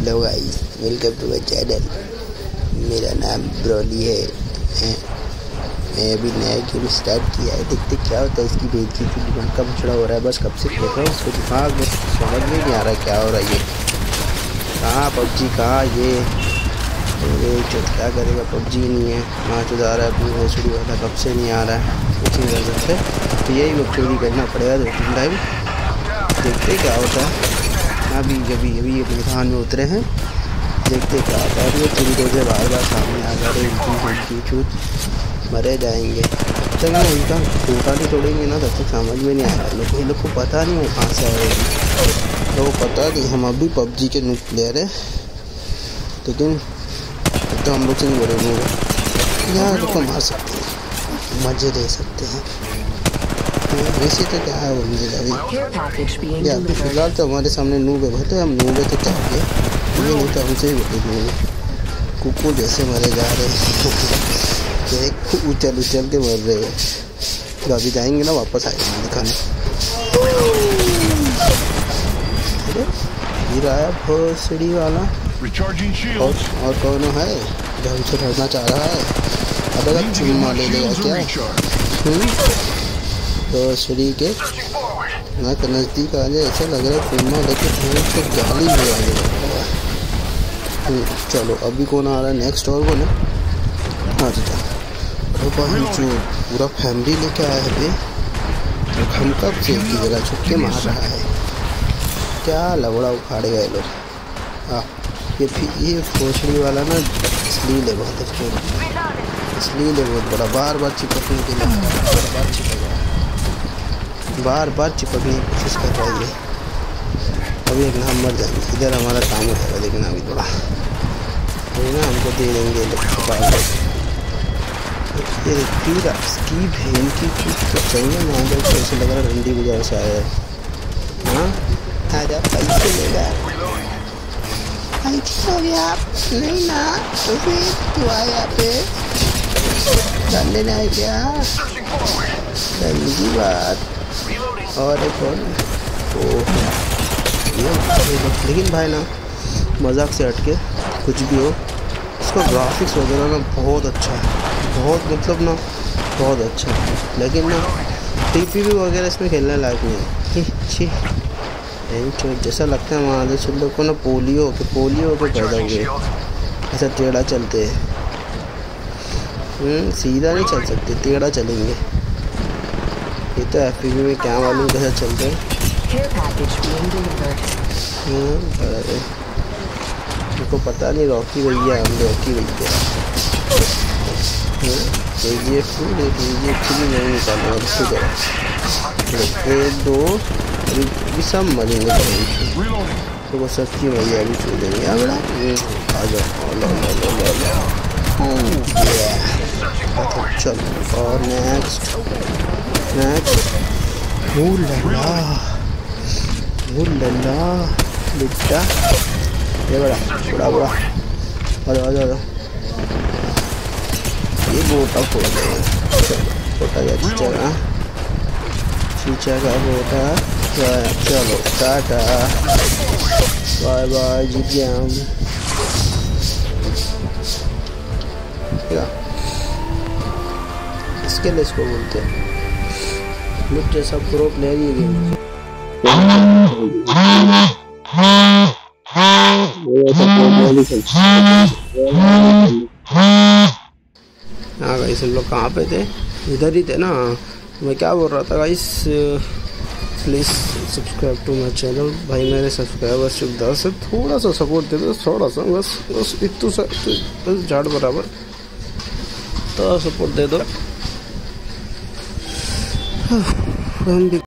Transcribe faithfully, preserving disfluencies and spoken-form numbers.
Hello guys, welcome to my channel. मेरा नाम Broly है। मैं अभी नया गेम स्टार्ट किया है, देखते क्या होता है। इसकी बेइज्जती की दिमाग का मुचड़ा हो रहा है, बस कब से खेल रहा हूँ। उसको दिमाग में समझ में नहीं आ रहा क्या हो रहा है। ये कहाँ पबजी, कहाँ ये ये क्या करेगा। पबजी नहीं है, वहाँ चुदा रहा है अपनी भोसड़ी वाला, कब से नहीं आ रहा है। कुछ नहीं कर सकते, तो यही लोग चोरी करना पड़ेगा दो तीन टाइम। देखते क्या होता है। अभी अभी अभी ये मैदान में उतरे हैं, देखते क्या होता है। ये चोरी रोजे बार बार सामने आ जा रहे, इनकी इनकी छूट मरे जाएंगे। जब तक ना इनका टूटा नहीं तोड़ेंगे ना, तब तक समझ में नहीं आएगा। लोग ये लोग को पता नहीं वो कहाँ से आएगी, तो पता नहीं। हम अभी पबजी के नूब प्लेयर है, लेकिन तो हम लोग से नहीं बोलेंगे यार, लोग को मार सकते हैं, मज़े ले सकते हैं। वैसे तो क्या है वो अभी या अभी फिलहाल तो हमारे सामने नूब है। तो हम नूब है तो क्या हो गया, ये नहीं तो हमसे ही बोले कुकुर जैसे मरे जा रहे हैं, उछल उछल के मर रहे हैं। तो अभी जाएंगे ना, वापस आएंगे दिखाने। गिर आया भोसड़ी वाला, और, और कौन है जो हमसे लड़ना चाह रहा है। अब अगर चुम्मा ले लेगा क्या तो श्री के ना नज़दीक आ जाए, ऐसा लग रहा है चुम्मा लेके से जाली में आ जाएगा। चलो अभी कौन आ रहा है नेक्स्ट, और कौन है। हाँ जी जो पूरा फैमिली लेके आया है बे, तो हम कब से की जगह छुप के मार रहा है। क्या लवड़ा उखाड़े गए लोग। हाँ ये ये फोसड़ी वाला ना इसलिए ले बहुत इसलिए ले बहुत बड़ा, बार बार चिपकने के लिए बार बार चिपक बार बार चिपकने की कोशिश कर रहा है। अभी एक ना हम मर जाएंगे, इधर हमारा काम हो जाएगा। लेकिन अभी थोड़ा अभी ना हमको दे देंगे ये फिर इसकी बहन की कुछ चाहिए ना। तो ऐसे लग रहा है रंडी गुजार से आया है। हाँ आजा पैसे लेगा, हो गया नहीं ना, तो फिर तू आया यहाँ पे जान लेना है क्या, की बात। और एक और लेकिन भाई ना मजाक से हटके कुछ भी हो, इसका ग्राफिक्स वगैरह ना बहुत अच्छा है, बहुत मतलब ना बहुत अच्छा है। लेकिन ना टीपीवी वगैरह इसमें खेलने लायक नहीं है। जैसा लगता है वहाँ से लोग को ना पोलियो के पोलियो के पैदा हुए, ऐसा टेढ़ा चलते हैं। सीधा नहीं चल सकते, टेढ़ा चलेंगे। ये तो एफ पी वी में क्या मालूम कैसा चलते हैं। उनको पता नहीं रॉकी भैया, हम रॉकी भैया ये फूल ये भी नहीं निकालना। एक दो अभी सब मरेंगे, तो वो सबकी भैया अभी छू देंगे। आ बड़ा आ जाओ, चलो और नेक्स्ट नेक्स्ट लल्ला लल्ला बेटा, ये बड़ा बड़ा बड़ा आ जाओ आ जाओ। ये बोटा फोड़ देंगे, फोटा या चीचा चीचा का बोटा। चलो टाटा बाय बाय, जीत गया हम। इसके लिए इसको बोलते हैं मुझ जैसा प्रो प्लेयर ये गेम। हाँ गाइस, हम लोग कहाँ पे थे, इधर ही थे ना। मैं क्या बोल रहा था guys, please subscribe to my channel. भाई मेरे सब्सक्राइबर्स सिर्फ दस है, थोड़ा सा सपोर्ट दे दो, थोड़ा सा बस बस इतू सा बस झाड़ बराबर थोड़ा सपोर्ट दे दो। हम भी